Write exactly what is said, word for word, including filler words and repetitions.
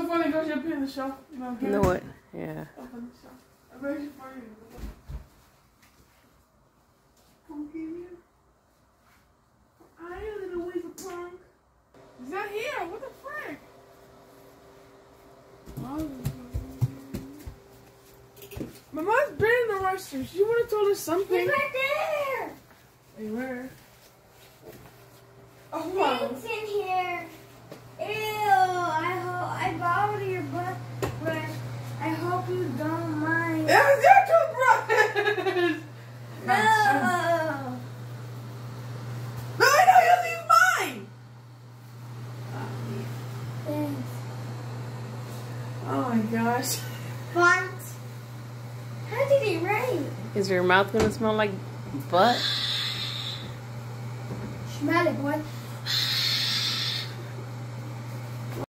funny because you're pin the shelf. You know, You know what? Yeah. Open the shelf. I'm ready for you. Come get you. I ain't a little weaver punk. Is that here? What the frick? Oh. My mom's been in the restroom. She would have told us something. He's right there. Hey, where? Oh, Things in here. Ew. I hope I borrowed your butt brush. I hope you don't mind. That was your toothbrush! No. No, I know you'll leave mine! Thanks. Oh my gosh. What? How did it rain? Is your mouth gonna smell like butt? Smell it, boy.